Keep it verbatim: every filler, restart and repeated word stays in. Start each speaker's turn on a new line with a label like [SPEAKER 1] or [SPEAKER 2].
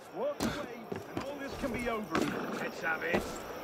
[SPEAKER 1] Walk away, and all this can be over.
[SPEAKER 2] Let's have it.